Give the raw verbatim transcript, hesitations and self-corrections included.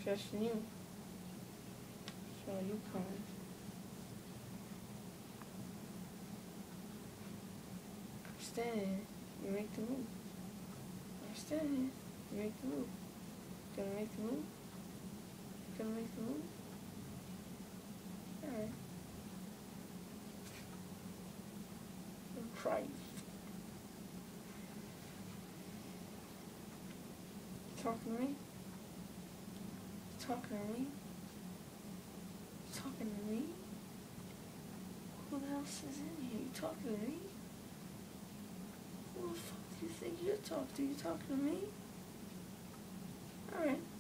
Just you. So you coming. Stand here. You make the move. Stand here. You make the move. Gonna make the move? Gonna make the move? Alright. Christ. Talking to me? Talking to me? Talking to me? Who else is in here? You talking to me? Who the fuck do you think you're talking to? You talking to me? Alright.